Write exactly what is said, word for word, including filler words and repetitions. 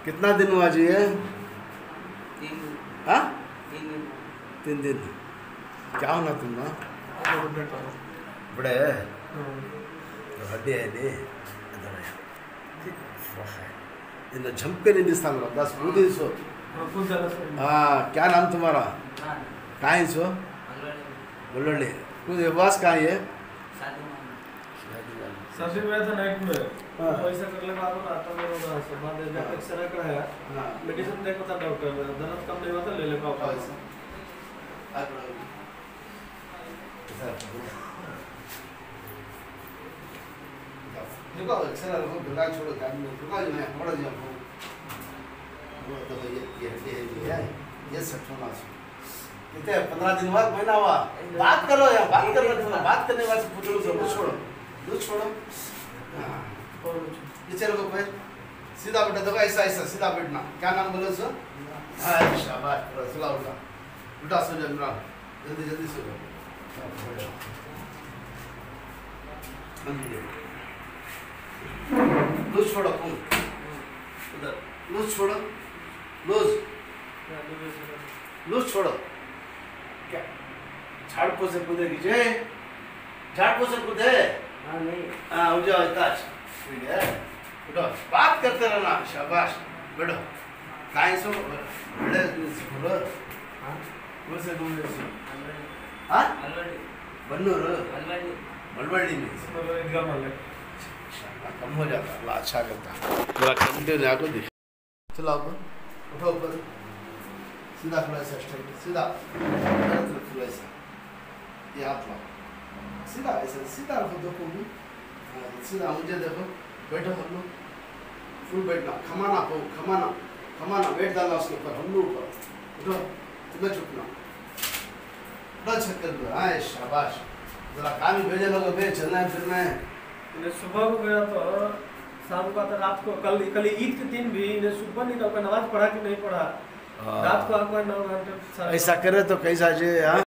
कितना दिन हुआ जी ये? तीन हाँ तीन दिन तीन दिन। क्या होना तुम ना बड़े हड्डी है नी इन्हें झमके नहीं दिखता मेरा दस बूढ़ी सो। हाँ क्या नाम तुम्हारा? कहाँ सो? बल्लोली। कुछ वास कहाँ है? शादी में था नाइट में पैसा करने का तो आता मेरे को से बाद में एक्सरे कराया मेडिसिन देखो था डॉक्टर ने दर्द कम नहीं होता ले ले पाओ पैसा देखो एक्सरे को बिल्ला छोड़ो काम में रुका जो है थोड़ा जो वो तो ये ये ये है ये सठोना कितने पंद्रह दिन बाद महीना हुआ बात करो यार बात करो थोड़ा बात करने वाले से पूछो सब छोड़ो दूध छोड़ो ये चलो भाई सीधा बैठा देखो ऐसा ऐसा सीधा बैठना क्या नाम बोलो सो? हाँ शाबाश पूरा सुला उठा उठा सो जाओ इमरान जल्दी जल्दी सो जाओ लूज छोड़ो कौन उधर लूज छोड़ो लूज लूज छोड़ो क्या झाड़पो से कूदेगी जे झाड़पो से कूदे हाँ नहीं हाँ उठ जाओ ताज ठीक है उठो बात करते रहना शाबाश बैठो काहे सो बड़े बोलो हां वो से बोल रहे हाँ अलवाड़ी बन्नूर अलवाड़ी मलबड़ी में तो एग्जाम वाले कम हो जाता अल्लाह अच्छा करता मेरा कंटिन्यू आपको दिख चलो आप उठो ऊपर सीधा खड़ा ऐसा स्ट्रेट सीधा खड़ा ऐसा ये हाथ लाओ सीधा ऐसा सीधा रखो दो को भी सीधा मुझे देखो बैठो हम लोग फुल बैठना खमाना पो खमाना खमाना बैठ डालना उसके ऊपर हम लोग ऊपर उठो तुम्हें झुकना उठो छक्कर दो हाँ शाबाश जरा काम ही भेजे लोगों पे चलना है फिरना है इन्हें सुबह को गया तो शाम को आता रात को कल कल ईद के दिन भी इन्हें सुबह निकल कर नमाज पढ़ा कि नहीं पढ़ा रात को आकर नौ घंटे ऐसा करे तो कैसा जे हाँ